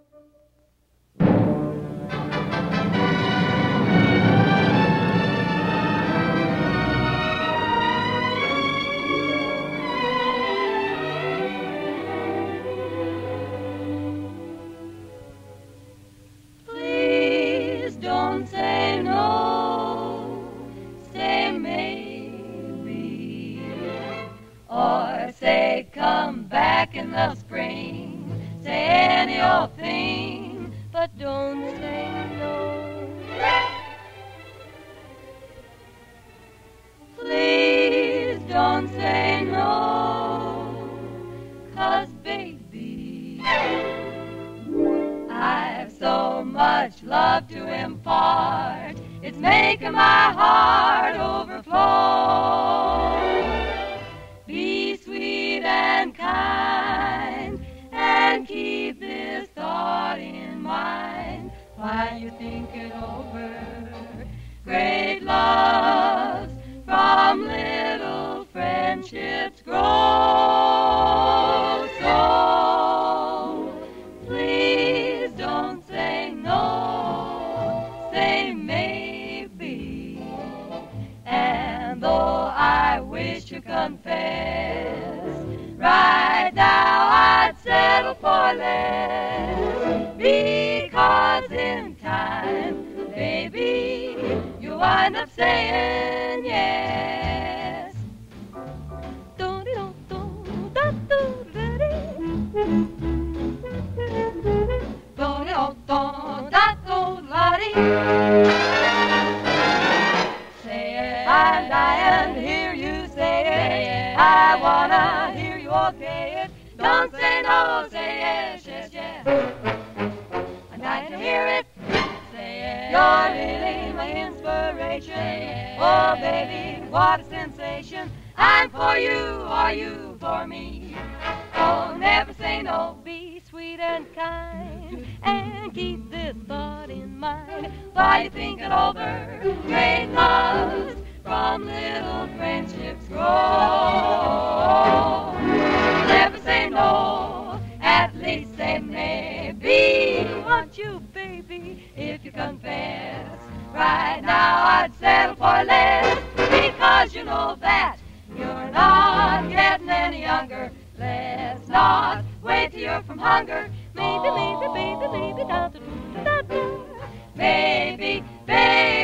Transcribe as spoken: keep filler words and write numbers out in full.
Please don't say no, say maybe, or say come back in the spring. Say any old thing, but don't say no. Please don't say no, 'cause baby, I've so much love to impart, it's making my heart overflow. Be sweet and kind, and keep this thought in mind while you think it over. Great loves from little friendships grow. So please don't say no, say maybe. And though I wish to confess, right now I'd settle for less, because in time, baby, you'll wind up saying yes. Say it, I'm dying to hear you say it. I wanna hear you okay it. Don't say no, say yes, yes, yes. I'm dying to hear it. Say it. You're really my inspiration. Oh, baby, what a sensation. I'm for you, are you for me? Oh, never say no. Be sweet and kind, and keep this thought in mind while you think it over. Great loves from little friendships grow. Never say no, at least say maybe. Want you, baby, if you confess. Right now I'd settle for less, because you know that you're not getting any younger. Let's not wait till you're from hunger. Maybe, maybe, baby, maybe, da da da da da. Maybe, baby.